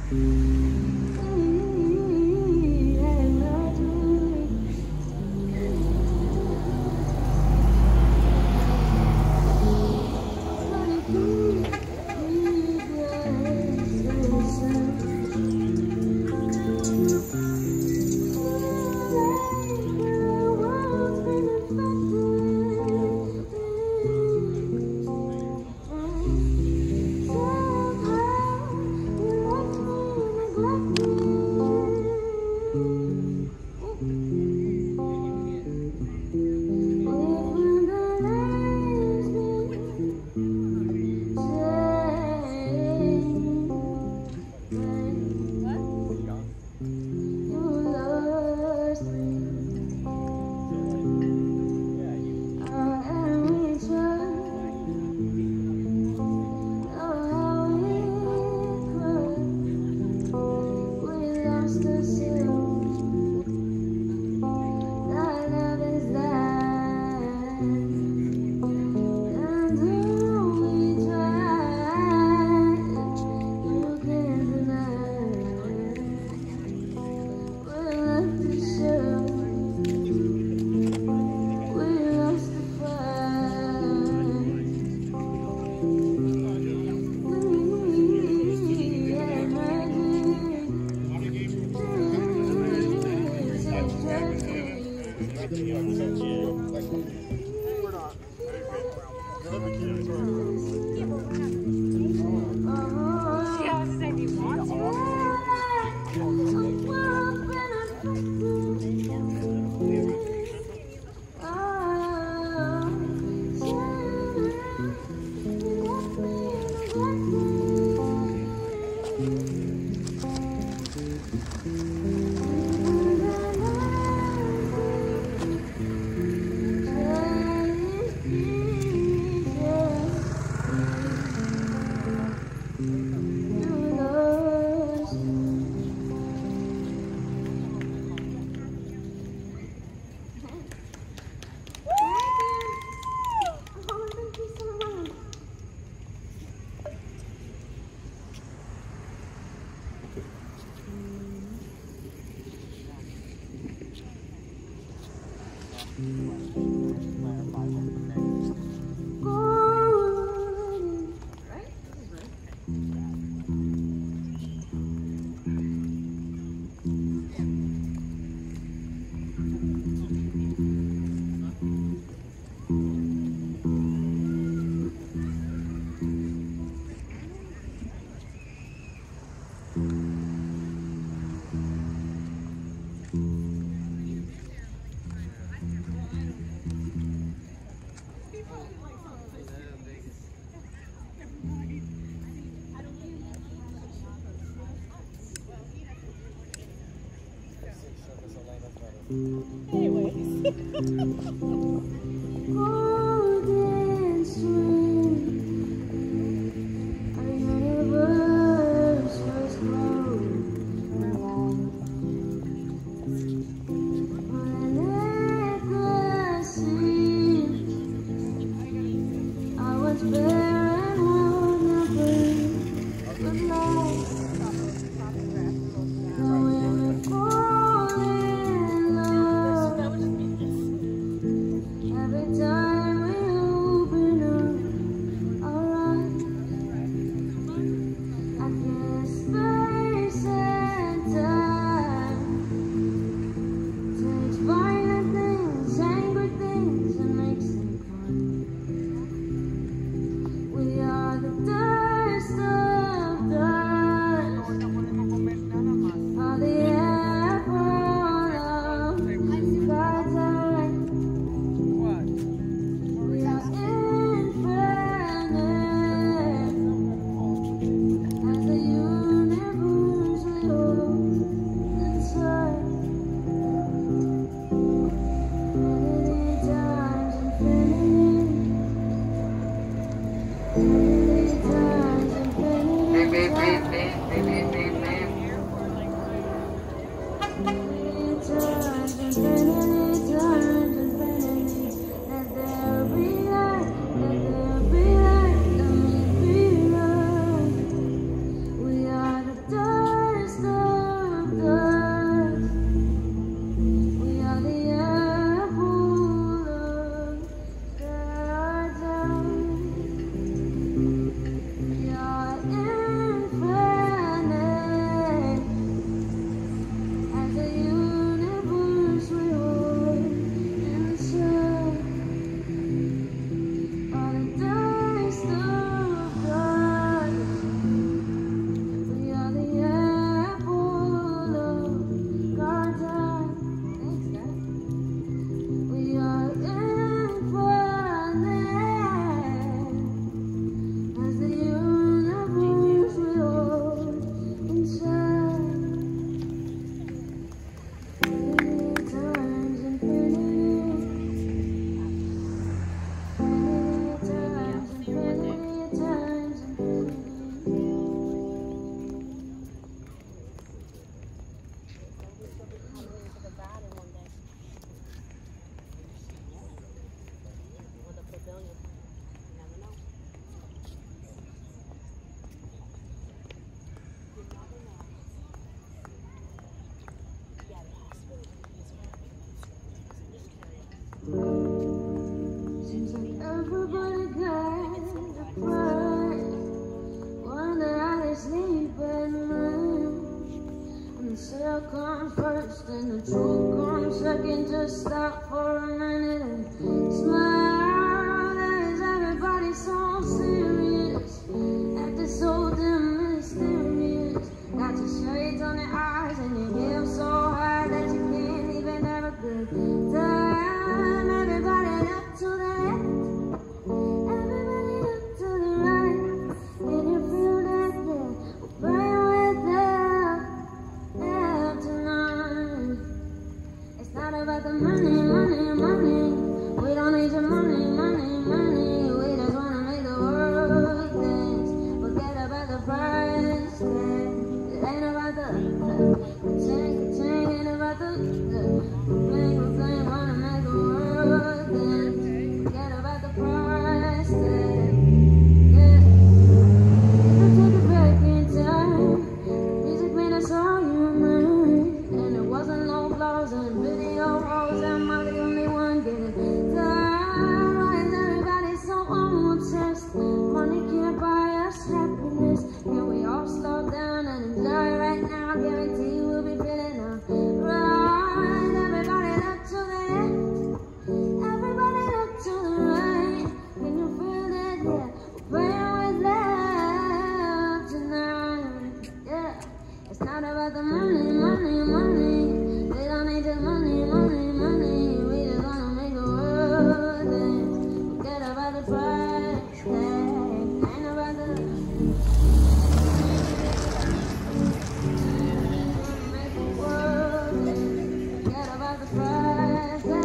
Every time love comes first and the truth comes second. Just stop for a minute and smile. Is everybody so serious? Acting so damn mysterious. Got your shades on your eyes and your heels so high that you can't even have a good time. Everybody look to the left, everybody look to the right. Can you feel that? Yeah, we're praying with them tonight. It's not about the money, money, money. We don't need your money, money, money. We just wanna make the world dance. Forget about the price tag. It ain't about the chain, ain't about the flame, wanna make the world dance. Forget about the price tag. Yeah, you take a break in time. Music made us all human, and there wasn't no flaws in video rolls. Am I the only one getting tired? Why is everybody so obsessed? Money can't buy us happiness. Can we all slow down and enjoy right now? Guarantee we'll be feeling alright. Everybody look to the left, everybody look to the right. Can you feel that? Yeah, we're praying with love tonight. Yeah, it's not about the money, money, money. We don't need your money, money, money. We just wanna make the world dance. Forget about the price tag. Ain't about the make the world dance. Forget about the price tag.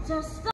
Just